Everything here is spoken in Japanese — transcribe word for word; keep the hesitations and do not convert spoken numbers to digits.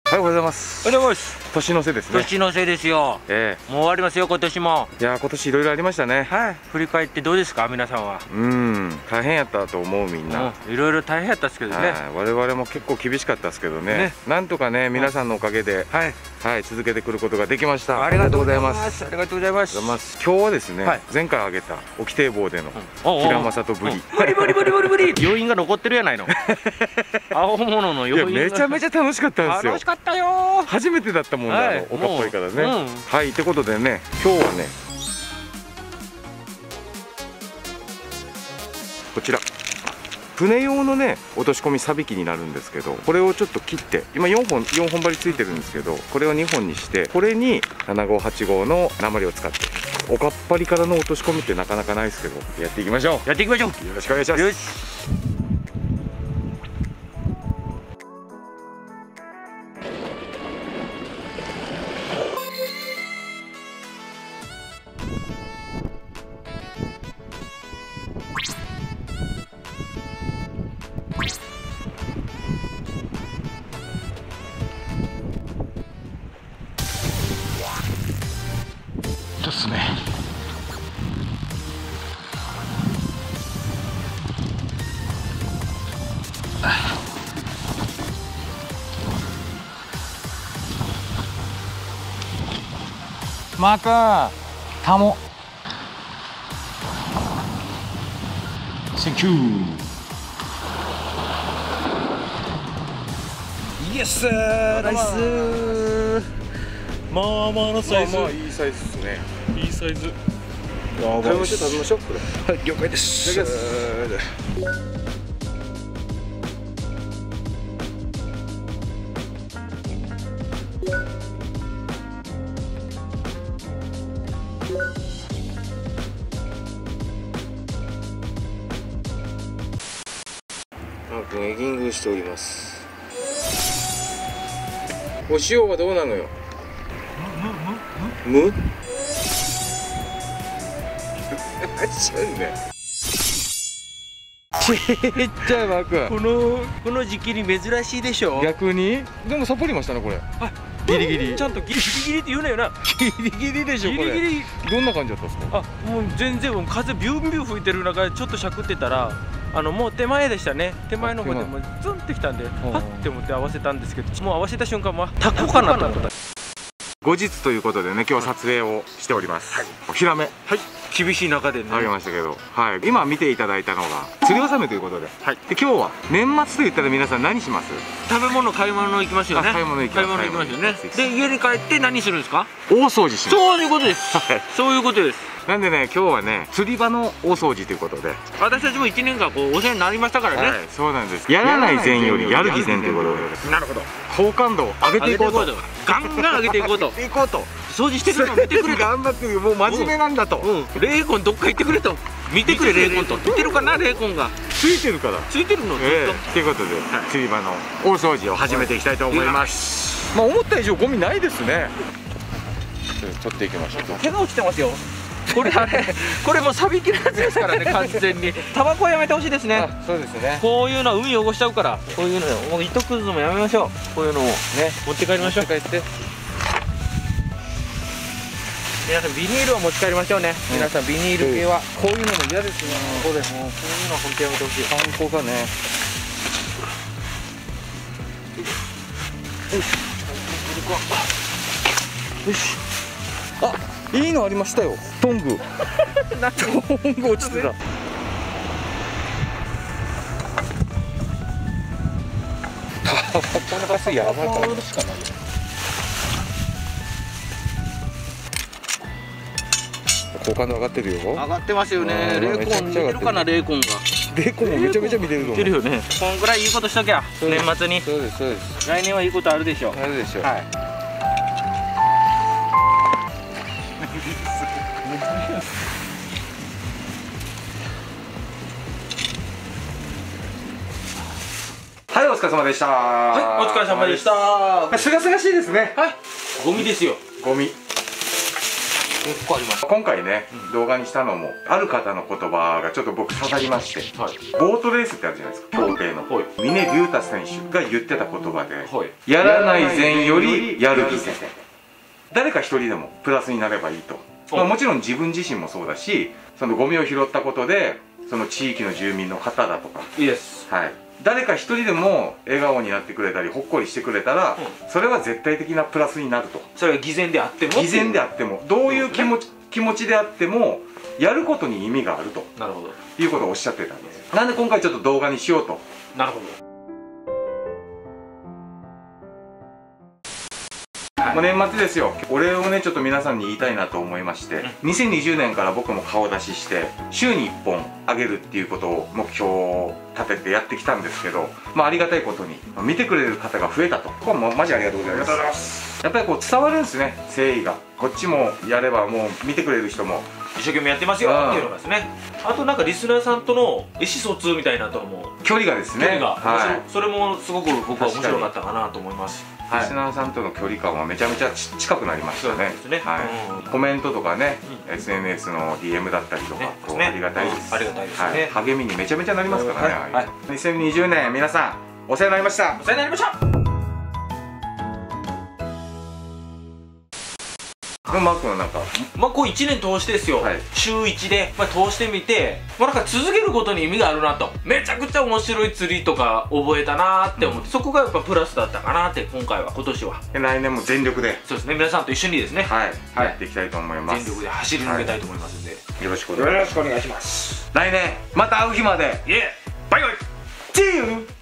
おはようございます。 おはようございます。 年の瀬ですね。 年の瀬ですよ。ええ、もう終わりますよ、今年も。 いやー、今年いろいろありましたね。 はい。振り返ってどうですか、皆さんは。 うん、大変やったと思う、みんな。 いろいろ大変やったですけどね。 我々も結構厳しかったですけどね。なんとかね、皆さんのおかげで、はい、はい、続けてくることができました。 ありがとうございます。ありがとうございます。 今日はですね、前回あげた沖堤防での平正とブリ。 ブリブリブリブリブリ。余韻が残ってるやないの。青物の余韻。 めちゃめちゃ楽しかったんですよ。 楽しかったよ。 初めてだったもんね、あの丘っぽいからね。はい、ってことでね、今日はね、こちら船用のね落とし込みさびきになるんですけど、これをちょっと切って、今よんほんよんほん針ついてるんですけど、これをにほんにして、これにななごうはちごうの鉛を使って、おかっぱりからの落とし込みってなかなかないですけど、やっていきましょう。 やっていきましょう。よろしくお願いします。よし。ですね。マークタモセンキュー。 イエスー、ナイスー。まあまあのサイズ。 まあいいサイズですね。 いいサイズ。 食べましょう食べましょう。これ。 はい、了解です。 マー君エギングしております。お塩はどうなのよ。む？ちっちゃいマーク。 このこの時期に珍しいでしょ。 逆にでもサポりましたねこれ。ギリギリ。 ちゃんとギリギリって言うなよな。 ギリギリでしょこれ。ギリギリ。どんな感じだったんですか。 あ、もう全然もう風ビュンビュン吹いてる中でちょっとしゃくってたら、あのもう手前でしたね。手前の方でもうズンってきたんで、パッて思って合わせたんですけど、もう合わせた瞬間はタコかなと思った。 後日ということでね、今日撮影をしております。はい。ヒラメ。 はい。厳しい中でね。 あげましたけど、はい。今見ていただいたのが釣り納めということで。はい。で今日は年末と言ったら皆さん何します？ 食べ物買い物行きますよね。 買い物行きます。 買い物行きますよね。で家に帰って何するんですか？ 大掃除します。 そういうことです。そういうことです。 なんでね、今日はね、釣り場の大掃除ということで、 私たちもいちねんかんこうお世話になりましたからね。はい、 そうなんです。やらない善よりやる偽善ということで、なるほど。好感度を上げていこうと、 ガンガン上げていこうと、 いこうと、 掃除してくれと見てくれと、 頑張ってる、もう真面目なんだと、 レーコンどっか行ってくれと、見てくれレーコンと、見てるかなレーコンが、 ついてるから、 ついてるの。 ええ、ということで釣り場の大掃除を始めていきたいと思います。まあ思った以上ゴミないですね。取っていきましょう。 怪我落ちてますよ。これあれ、これもうサビキのやつですからね、完全に。タバコはやめてほしいですね。 そうですね。 こういうのは海汚しちゃうから、こういうのよ、もう糸くずもやめましょう。こういうのをね、持って帰りましょう。 持って帰って。 皆さんビニールを持ち帰りましょうね。皆さんビニール系はこういうのも嫌ですね。 そうです。もうこういうのは本当やめてほしい。 観光がね。よし。あ、いいのありましたよ。トング。トング落ちてた。タバコのガスやばいからしかない。好感度上がってるよ。 上がってますよね。レーコン見てるかな、レーコンが。 レーコンもめちゃめちゃ見てるの。 見てるよね。こんぐらいいいことしときゃ、年末に。 そうですそうです。 来年はいいことあるでしょう。 あるでしょう。はい。はい、お疲れ様でした。 はい、お疲れ様でした。 すがすがしいですね。 はい。ゴミですよ。 ゴミ。 結構あります。 今回ね、 うん動画にしたのもある方の言葉がちょっと僕刺さりまして、 はいボートレースってあるじゃないですか、競艇のはい峰竜太選手が言ってた言葉で、 はいやらない善よりやる義善、誰か一人でもプラスになればいいと、まあ、もちろん自分自身もそうだし、そのゴミを拾ったことでその地域の住民の方だとか、 いいです。 はい、誰か一人でも笑顔になってくれたりほっこりしてくれたら、 うそれは絶対的なプラスになると。 それが偽善であっても偽善であってもどういう気持ち、気持ちであってもやることに意味があるとなるほどいうことをおっしゃってたんですよ。なんで今回ちょっと動画にしようと。 なるほど。 もう年末ですよ。お礼をねちょっと皆さんに言いたいなと思いまして、にせんにじゅうねんから僕も顔出しして週にいっぽんあげるっていうことを目標を立ててやってきたんですけど、まあありがたいことに見てくれる方が増えたと。これもマジありがとうございます。ありがとうございます。やっぱりこう伝わるんですね、誠意が。こっちもやればもう見てくれる人も一生懸命やってますよっていうのがですね。あとなんかリスナーさんとの意思疎通みたいなとのも距離がですね、 距離が、 はい、 それもすごく僕は面白かったかなと思います。 リスナーさんとの距離感はめちゃめちゃち近くなりましたね。コメントとかね、エスエヌエス の ディーエム だったりとか、ありがたいです。 ありがたいですね。 励みにめちゃめちゃなりますからね。にせんにじゅうねん皆さんお世話になりました。 お世話になりました。 マー君なんかまあこういちねん通してですよ、はい、週いちで、まあ、通してみて、まあ、なんか続けることに意味があるなと、めちゃくちゃ面白い釣りとか覚えたなって思って、そこがやっぱプラスだったかなって、今回は今年は来年も全力で、 そうですね、皆さんと一緒にですね、 はい、はい、やっていきたいと思います。 全力で走り抜けたいと思いますんで、はい、 よろしくお願いします。来年また会う日まで、 イエーバイバイ、 チーム